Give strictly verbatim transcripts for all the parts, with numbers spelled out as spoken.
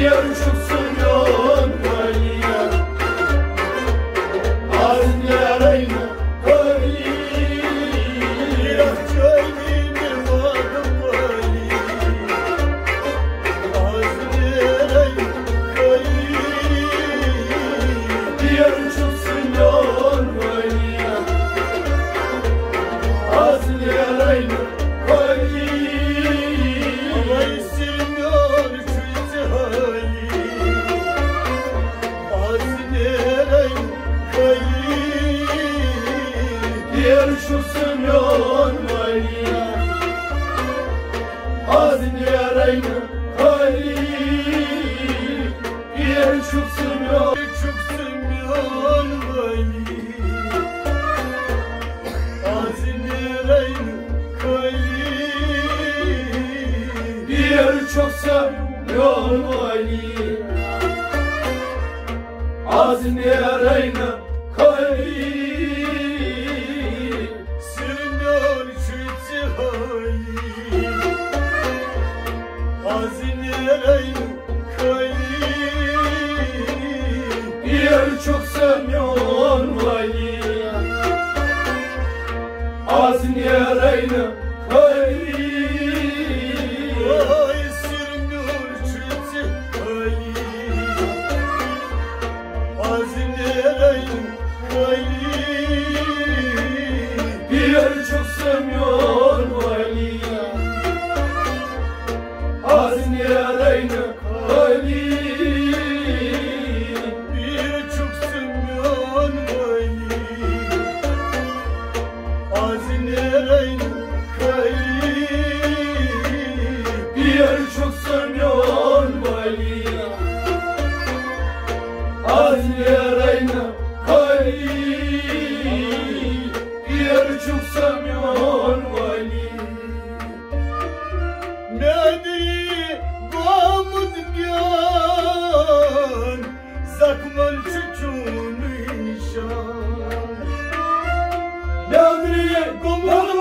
Çok seviyorum Ali Azmi Reyna Kali Sırnol çütü hali Azmi Reyna Kali Yer çok seviyorum Ali Azmi Reyna Kali çok seviyorum Ali Azmi Reyna Kali Bir çok seviyorum Ali Azmi Reyna Kali Bir çok seviyorum Ali Azmi Reyna Kali çok seviyorum Ali Nadri Gamud Gyan Zakmal Çuçun Nişan Nadri Gamud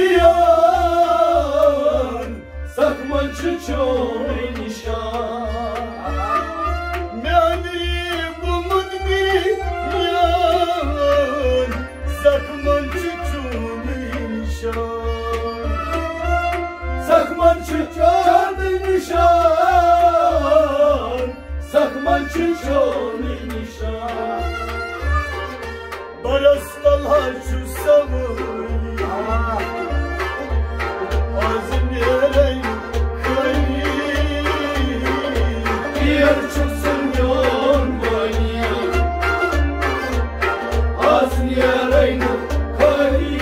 Gyan Zakmal Çuçun Nişan Nadri Gamud Gyan Zakmal Sakman çıkar nişan Sakman çıkar nişan Barastalha şu savuni Azmi Reyna Kali Yer çok seviyorum Ali Azmi Reyna Kali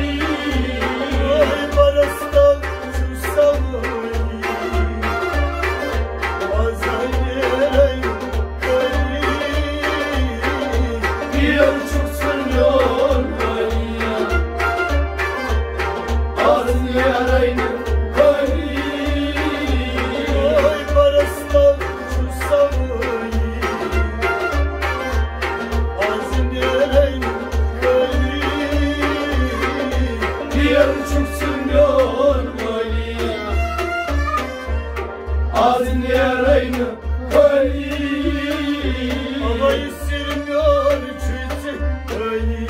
Azmi Reyna Kali Alayı sirmiyor çütü Ali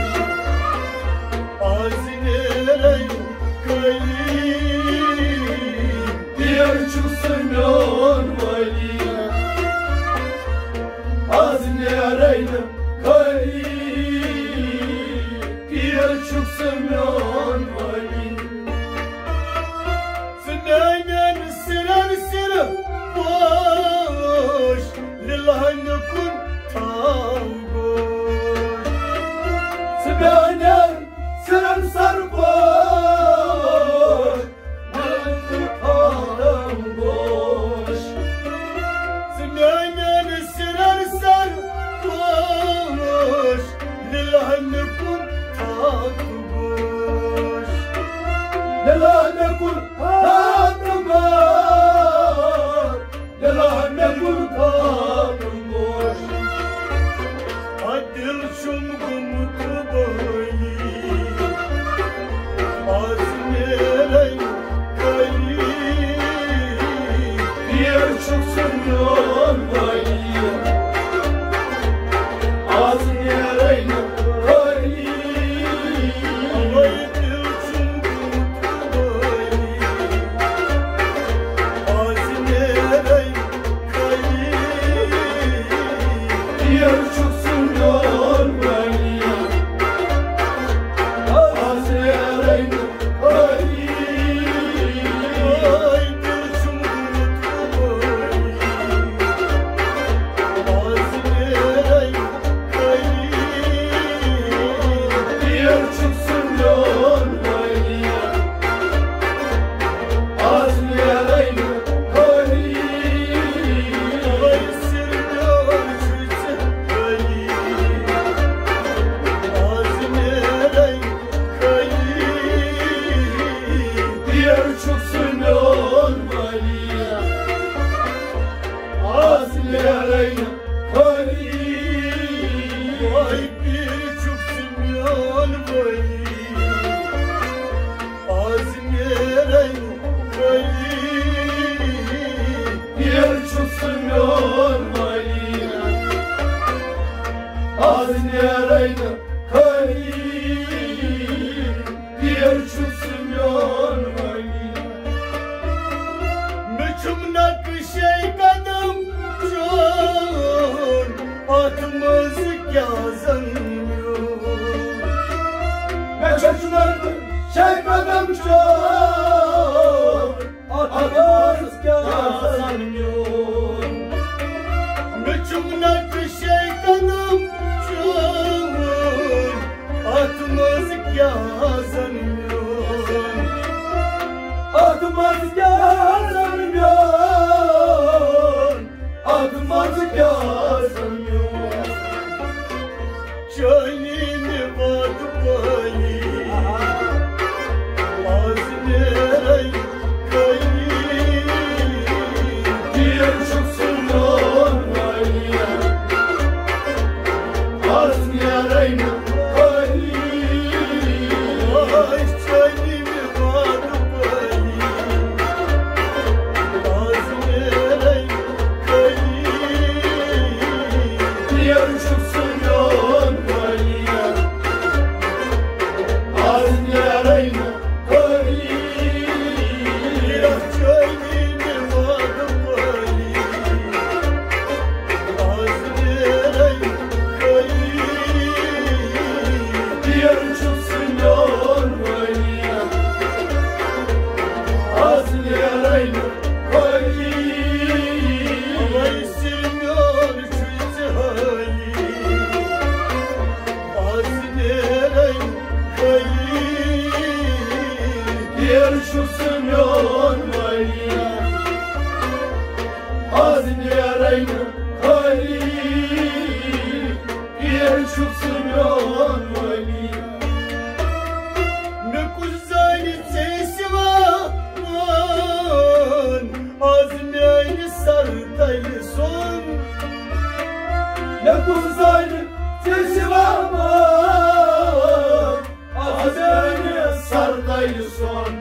Azmi Reyna Kali Diğer çok seviyorum Ali Azmi Reyna Kali Diğer çok seviyorum Ali Sınaynen sırar sırar boş yarayna kali. Vay bir çok simyon vali. Azim yarayna kali. Bir çok simyon vali. Azim yarayna kali. Bir çok simyon vali. Mükümnak şey kadam can atmaz yazanmıyor. Meçhullar şey kadam çok atmaz yazanmıyor. Mükümnak şey kadam can atmaz yazanmıyor. Atmaz yazanmıyor. Atmaz yazanmıyor. Canini vardı bali. Azine kayı. Bir çoksun valiye. Az yarayna kali. Ay canini vardı bali. Azine kayı. Bir çoksun valiye. Az yarayna kali. Biraz canini vardı bali. Azine kayı. Bir çoksun valiye. Az yarayna kali. Alay silmiyor külse hali. Azine kayı. Bir çoksun valiye. Az yarayna kali. Bir çoksun valiye. Ne kuzaylı sesi var. Azmiyeli sardaylı son. Ne kuzaylı sesi var mı? Azeni sardaylı son.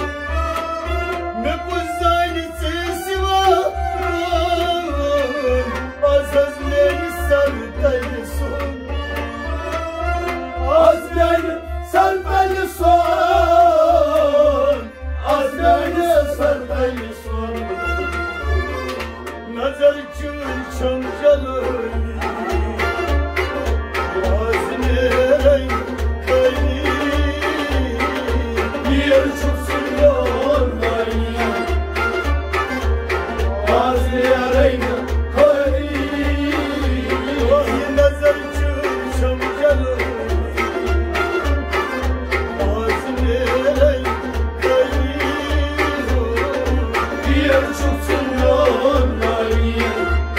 Ne kuzaylı sesi var. Azmiyeli sardaylı son. Azeni sardaylı son. Azeni sardaylı son. Nazar çın çamcalı. Azine kayı. Bir çoksun valiye. Az yarayna kali. Vay nazar çın çamcalı. Azine kayı. Bir çoksun valiye.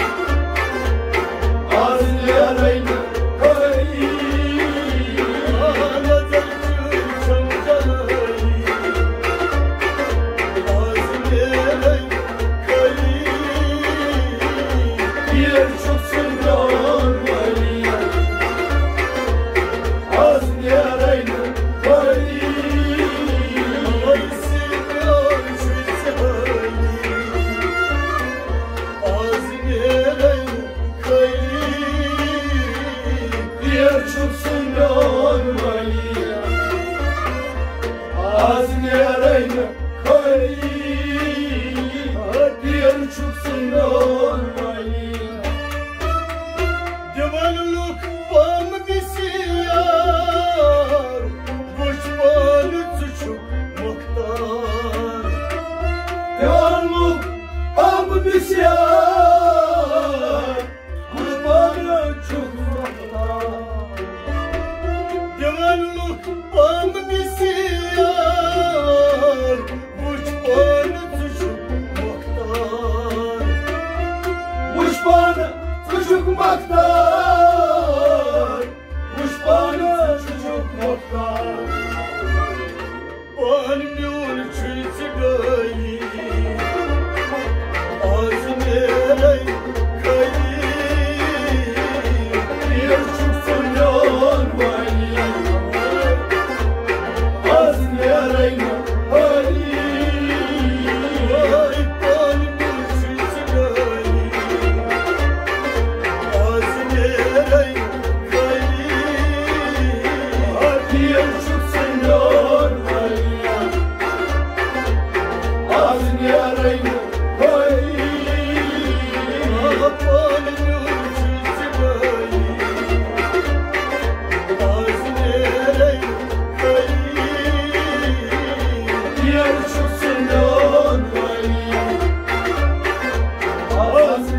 Az yarayna kali. Nazar çın çamcalı. Azine kayı. Bir çoksun valiye. Az yarayna kali. Ay silmiyor külse hali. Azine kayı. Bir çoksun valiye. Az yarayna kali. Bir çoksun valiye. Divanlık bam disiyar. Boşmanı suçuk muhtar. Devamlık am bisyar. Kurbanı çok muhtar. Divanlık bam disiyar. Boşmanı suçuk muhtar.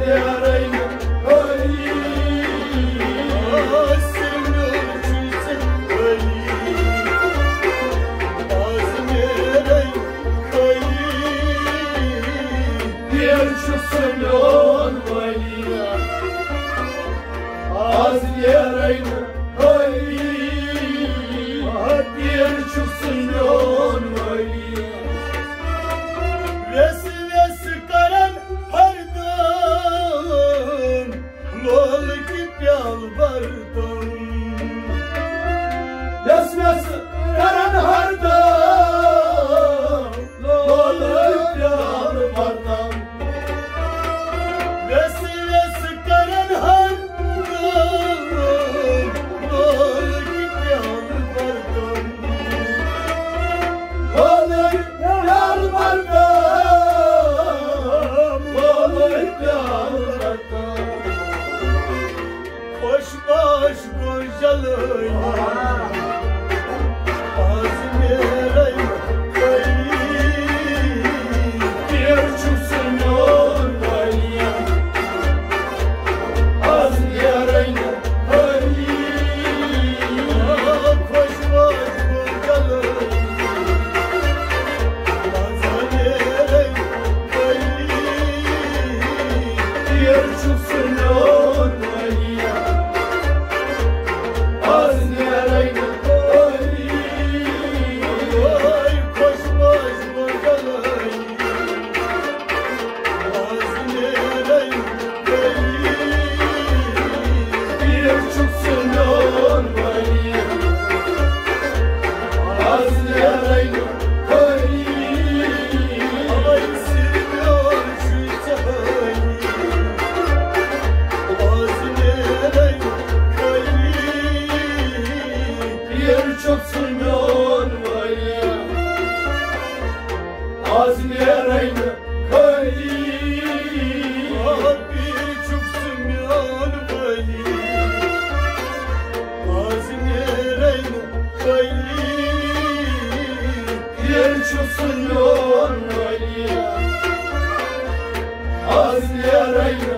Az yarayım